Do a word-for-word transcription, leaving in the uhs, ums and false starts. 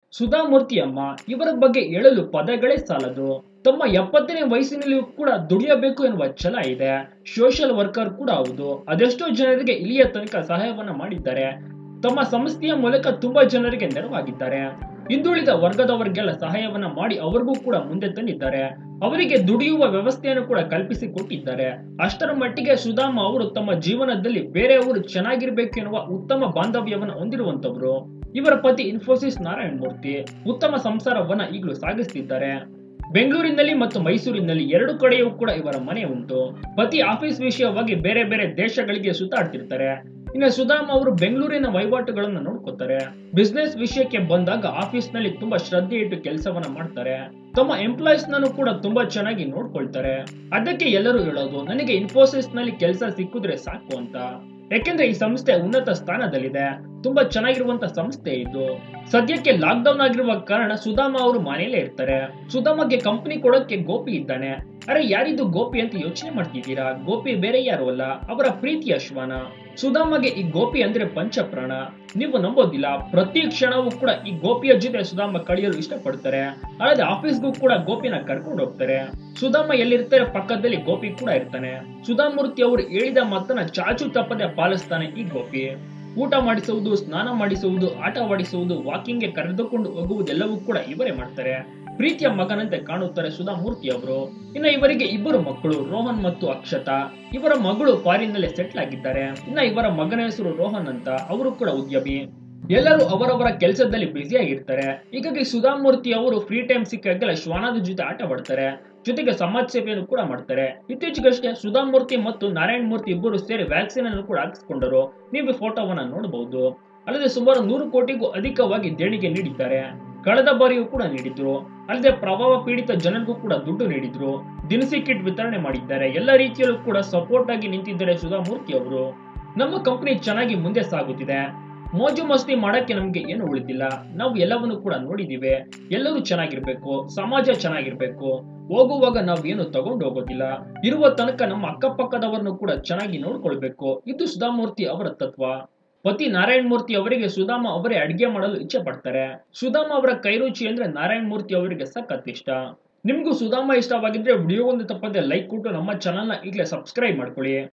ಸುಧಾಮೂರ್ತಿ ಅಮ್ಮ ಇವರ ಬಗ್ಗೆ ಹೇಳಲು ಪದಗಳೇ ಸಾಲದು. ತಮ್ಮ ಎಪ್ಪತ್ತನೇ ವಯಸ್ಸಿನಲ್ಲಿಯೂ ಕೂಡ ದುಡಿಯಬೇಕು ಎನ್ನುವ ಛಲ ಇದೆ. ಸೋಷಿಯಲ್ ವರ್ಕರ್ ಕೂಡ ಹೌದು. ಅದೆಷ್ಟೋ ಜನರಿಗೆ ಇಲ್ಲಿಯ ತನಕ ಸಹಾಯವನ್ನ ಮಾಡಿದ್ದಾರೆ. ತಮ್ಮ ಸಂಸ್ಥೆಯ ಮೂಲಕ ತುಂಬಾ ಜನರಿಗೆ ನೆರವಾಗಿದ್ದಾರೆ. ಹಿಂದುಳಿದ ವರ್ಗದವರಿಗೆಲ್ಲ ಸಹಾಯವನ್ನ ಮಾಡಿ ಅವರಿಗೂ ಕೂಡ ಮುಂದೆ ತಂದಿದ್ದಾರೆ. ಅವರಿಗೆ ದುಡಿಯುವ ವ್ಯವಸ್ಥೆಯನ್ನು ಕೂಡ ಕಲ್ಪಿಸಿ ಕೊಟ್ಟಿದ್ದಾರೆ. ಅಷ್ಟರ ಮಟ್ಟಿಗೆ ಸುಧಾಮ ಅವರು ತಮ್ಮ ಜೀವನದಲ್ಲಿ ಬೇರೆಯವರು ಚೆನ್ನಾಗಿರ್ಬೇಕು ಎನ್ನುವ ಉತ್ತಮ ಬಾಂಧವ್ಯವನ್ನು ಹೊಂದಿರುವಂತವರು. ಇವರ ಪತಿ ಇನ್ಫೋಸಿಸ್ ನಾರಾಯಣ ಮೂರ್ತಿ ಉತ್ತಮ ಸಂಸಾರವನ್ನ ಈಗಲೂ ಸಾಗಿಸ್ತಿದ್ದಾರೆ. ಬೆಂಗಳೂರಿನಲ್ಲಿ ಮತ್ತು ಮೈಸೂರಿನಲ್ಲಿ ಎರಡು ಕಡೆಯೂ ಕೂಡ ಇವರ ಮನೆ ಉಂಟು. ಪತಿ ಆಫೀಸ್ ವಿಷಯವಾಗಿ ಬೇರೆ ಬೇರೆ ದೇಶಗಳಿಗೆ ಸುತ್ತಾಡ್ತಿರ್ತಾರೆ. ಇನ್ನು ಸುಧಾಮ ಅವರು ಬೆಂಗಳೂರಿನ ವಹಿವಾಟುಗಳನ್ನ ನೋಡ್ಕೋತಾರೆ. ಬಿಸ್ನೆಸ್ ವಿಷಯಕ್ಕೆ ಬಂದಾಗ ಆಫೀಸ್ ನಲ್ಲಿ ತುಂಬಾ ಶ್ರದ್ಧೆ ಇಟ್ಟು ಕೆಲಸವನ್ನ ಮಾಡ್ತಾರೆ. ತಮ್ಮ ಎಂಪ್ಲಾಯೀಸ್ ನನ್ನು ಕೂಡ ತುಂಬಾ ಚೆನ್ನಾಗಿ ನೋಡ್ಕೊಳ್ತಾರೆ. ಅದಕ್ಕೆ ಎಲ್ಲರೂ ಹೇಳೋದು ನನಗೆ ಇನ್ಫೋಸಿಸ್ ನಲ್ಲಿ ಕೆಲಸ ಸಿಕ್ಕಿದ್ರೆ ಸಾಕು ಅಂತ. ಯಾಕೆಂದ್ರೆ ಈ ಸಂಸ್ಥೆ ಉನ್ನತ ಸ್ಥಾನದಲ್ಲಿದೆ. ತುಂಬಾ ಚೆನ್ನಾಗಿರುವಂತ ಸಂಸ್ಥೆ ಇದು. ಸದ್ಯಕ್ಕೆ ಲಾಕ್ ಡೌನ್ ಆಗಿರುವ ಕಾರಣ ಸುಧಾಮ ಅವರು ಮನೆಯಲ್ಲೇ ಇರ್ತಾರೆ. ಸುಧಾಮಗೆ ಕಂಪನಿ ಕೊಡೋಕೆ ಗೋಪಿ ಇದ್ದಾನೆ. ಅರೆ ಯಾರಿದು ಗೋಪಿ ಅಂತ ಯೋಚನೆ ಮಾಡ್ತಿದ್ದೀರಾ? ಗೋಪಿ ಬೇರೆ ಯಾರು ಅಲ್ಲ, ಅವರ ಪ್ರೀತಿಯ ಶ್ವಾನ. ಸುಧಾಮಗೆ ಈ ಗೋಪಿ ಅಂದ್ರೆ ಪಂಚಪ್ರಾಣ. ನೀವು ನಂಬೋದಿಲ್ಲ, ಪ್ರತಿ ಕ್ಷಣವೂ ಕೂಡ ಈ ಗೋಪಿಯ ಜೊತೆ ಸುಧಾಮ ಕಳೆಯಲು ಇಷ್ಟಪಡ್ತಾರೆ. ಅಲ್ಲದೆ ಆಫೀಸ್ಗೂ ಕೂಡ ಗೋಪಿನ ಕರ್ಕೊಂಡು ಹೋಗ್ತಾರೆ. ಸುಧಾಮ ಎಲ್ಲಿರ್ತಾರೆ ಪಕ್ಕದಲ್ಲಿ ಗೋಪಿ ಕೂಡ ಇರ್ತಾನೆ. ಸುಧಾಮೂರ್ತಿ ಅವರು ಹೇಳಿದ ಮಾತನ್ನ ಚಾಚು ತಪ್ಪದೆ ಪಾಲಿಸ್ತಾನೆ ಈ ಗೋಪಿ. ಊಟ ಮಾಡಿಸುವುದು, ಸ್ನಾನ ಮಾಡಿಸುವುದು, ಆಟವಾಡಿಸುವುದು, ವಾಕಿಂಗ್ಗೆ ಕರೆದುಕೊಂಡು ಹೋಗುವುದೆಲ್ಲವೂ ಕೂಡ ಇವರೇ ಮಾಡ್ತಾರೆ. ಪ್ರೀತಿಯ ಮಗನಂತೆ ಕಾಣುತ್ತಾರೆ ಸುಧಾಮೂರ್ತಿ ಅವರು. ಇನ್ನ ಇವರಿಗೆ ಇಬ್ಬರು ಮಕ್ಕಳು, ರೋಹನ್ ಮತ್ತು ಅಕ್ಷತಾ. ಇವರ ಮಗಳು ಫಾರಿನ್ ನಲ್ಲಿ ಸೆಟ್ಲ್ ಆಗಿದ್ದಾರೆ. ಇನ್ನ ಇವರ ಮಗನ ಹೆಸರು ರೋಹನ್ ಅಂತ. ಅವರು ಕೂಡ ಉದ್ಯಮಿ. ಎಲ್ಲರೂ ಅವರವರ ಕೆಲಸದಲ್ಲಿ ಬ್ಯುಸಿ ಆಗಿರ್ತಾರೆ. ಹೀಗಾಗಿ ಸುಧಾಮೂರ್ತಿ ಅವರು ಫ್ರೀ ಟೈಮ್ ಸಿಕ್ಕಾಗೆಲ್ಲ ಶ್ವಾನದ ಜೊತೆ ಆಟವಾಡ್ತಾರೆ. ಜೊತೆಗೆ ಸಮಾಜ ಸೇವೆಯನ್ನು ಕೂಡ ಮಾಡ್ತಾರೆ. ಇತ್ತೀಚೆಗಷ್ಟೇ ಸುಧಾಮೂರ್ತಿ ಮತ್ತು ನಾರಾಯಣ ಮೂರ್ತಿ ಇಬ್ಬರು ಸೇರಿ ವ್ಯಾಕ್ಸಿನ್ ಅನ್ನು ಕೂಡ ಹಾಕಿಸಿಕೊಂಡರು. ನೀವು ಫೋಟೋವನ್ನ ನೋಡಬಹುದು. ಅಲ್ಲದೆ ಸುಮಾರು ನೂರು ಕೋಟಿಗೂ ಅಧಿಕವಾಗಿ ದೇಣಿಗೆ ನೀಡಿದ್ದಾರೆ. ಕಳೆದ ಬಾರಿಯೂ ಕೂಡ ನೀಡಿದ್ರು. ಅಲ್ಲದೆ ಪ್ರಭಾವ ಪೀಡಿತ ಜನರಿಗೂ ಕೂಡ ದುಡ್ಡು ನೀಡಿದ್ರು. ದಿನಸಿ ಕಿಟ್ ವಿತರಣೆ ಮಾಡಿದ್ದಾರೆ. ಎಲ್ಲ ರೀತಿಯಲ್ಲೂ ಕೂಡ ಸಪೋರ್ಟ್ ಆಗಿ ನಿಂತಿದ್ದಾರೆ ಸುಧಾಮೂರ್ತಿ ಅವರು. ನಮ್ಮ ಕಂಪನಿ ಚೆನ್ನಾಗಿ ಮುಂದೆ ಸಾಗುತ್ತಿದೆ. ಮೋಜು ಮಸ್ತಿ ಮಾಡಕ್ಕೆ ನಮ್ಗೆ ಏನು ಉಳಿದಿಲ್ಲ. ನಾವು ಎಲ್ಲವನ್ನು ಕೂಡ ನೋಡಿದೀವಿ. ಎಲ್ಲರೂ ಚೆನ್ನಾಗಿರ್ಬೇಕು, ಸಮಾಜ ಚೆನ್ನಾಗಿರ್ಬೇಕು. ಹೋಗುವಾಗ ನಾವು ಏನು ತಗೊಂಡು ಹೋಗೋದಿಲ್ಲ. ಇರುವ ತನಕ ನಮ್ಮ ಅಕ್ಕಪಕ್ಕದವರನ್ನು ಕೂಡ ಚೆನ್ನಾಗಿ ನೋಡ್ಕೊಳ್ಬೇಕು. ಇದು ಸುಧಾಮೂರ್ತಿ ಅವರ ತತ್ವ. ಪತಿ ನಾರಾಯಣ ಮೂರ್ತಿ ಅವರಿಗೆ ಸುಧಾಮ ಅವರೇ ಅಡಿಗೆ ಮಾಡಲು ಇಚ್ಛೆ ಪಡ್ತಾರೆ. ಸುಧಾಮ ಅವರ ಕೈರುಚಿ ಅಂದ್ರೆ ನಾರಾಯಣ ಮೂರ್ತಿ ಅವರಿಗೆ ಸಖತ್ ಇಷ್ಟ. ನಿಮ್ಗೂ ಸುಧಾಮ ಇಷ್ಟವಾಗಿದ್ರೆ ವಿಡಿಯೋಗೊಂದು ತಪ್ಪದೆ ಲೈಕ್ ಕೊಟ್ಟು ನಮ್ಮ ಚಾನಲ್ ನ ಈಗಲೇ ಸಬ್ಸ್ಕ್ರೈಬ್ ಮಾಡ್ಕೊಳ್ಳಿ.